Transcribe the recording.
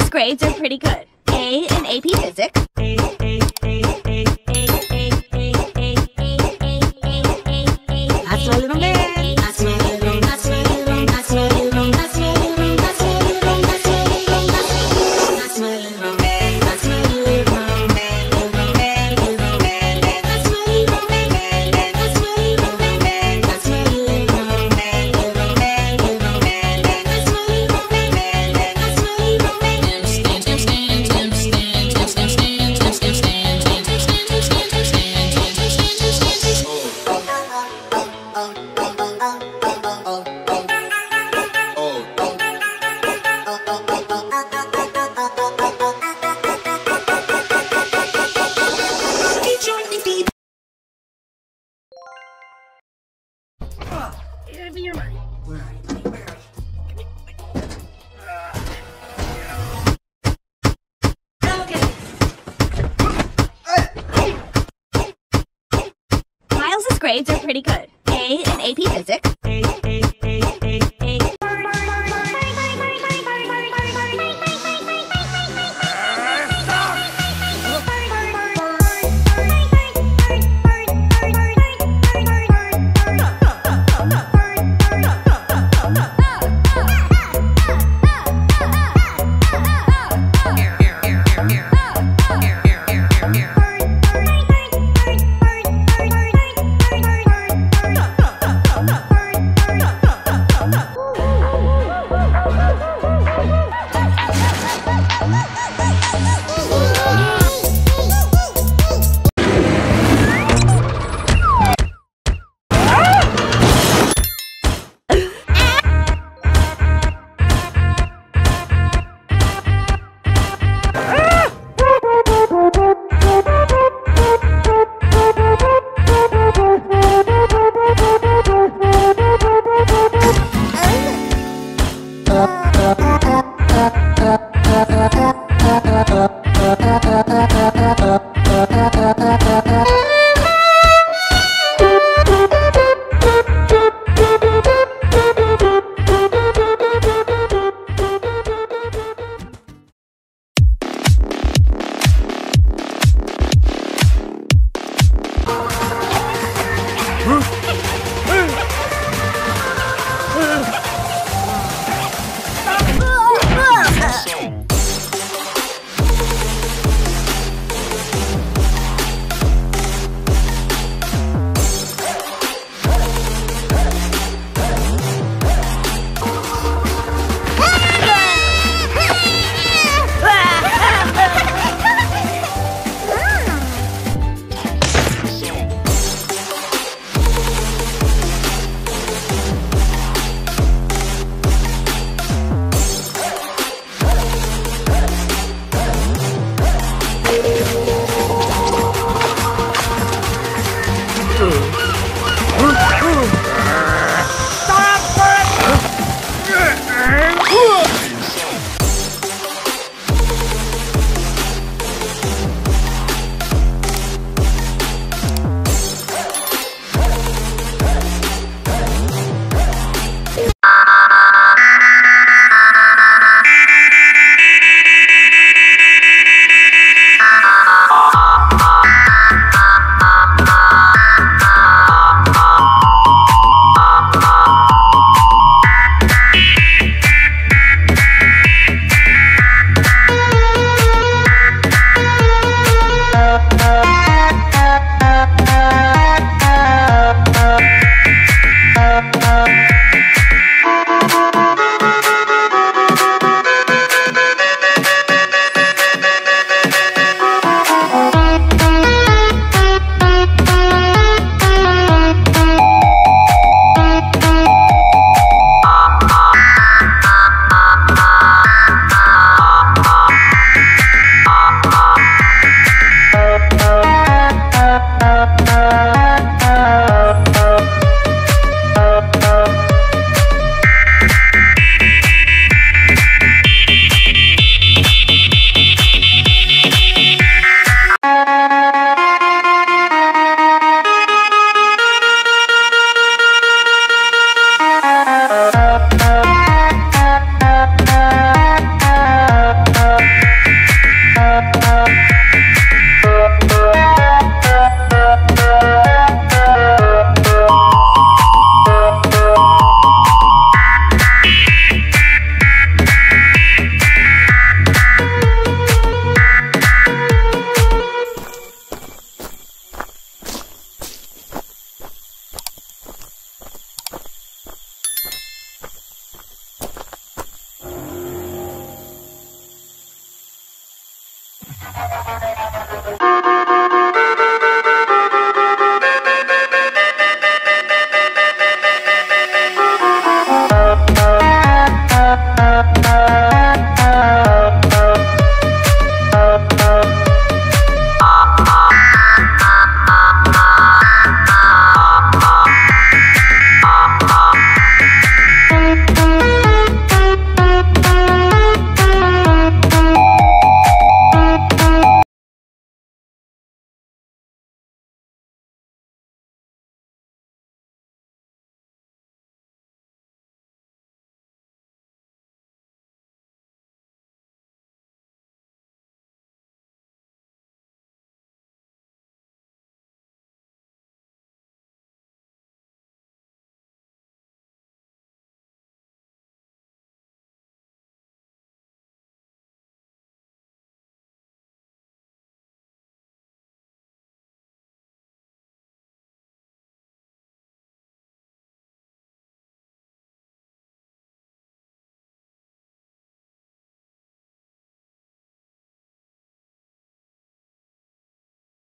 grades are pretty good. A in AP Physics. That's my little man. That's my little, that's my little, that's my little, that's my little, that's my little, that's my little, that's my little man. That's my little man, little man, little man. That's my little man, that's my little man. That's my little man, little man, little man. That's my little man, that's my little man. Stand, stand, stand, stand, stand, stand, stand, stand, stand, stand, stand, stand, stand, stand, stand, stand, stand. Miles' grades are pretty good. A in AP Physics. little man.